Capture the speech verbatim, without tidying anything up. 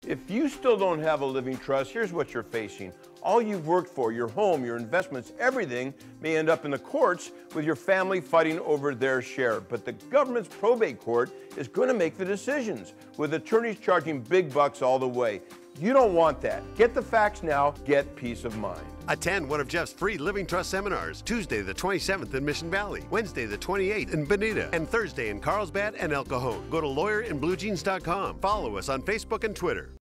If you still don't have a living trust, here's what you're facing. All you've worked for, your home, your investments, everything may end up in the courts with your family fighting over their share. But the government's probate court is going to make the decisions, with attorneys charging big bucks all the way. You don't want that. Get the facts now, get peace of mind. Attend one of Jeff's free Living Trust seminars, Tuesday the twenty-seventh in Mission Valley, Wednesday the twenty-eighth in Bonita, and Thursday in Carlsbad and El Cajon. Go to lawyer in blue jeans dot com. Follow us on Facebook and Twitter.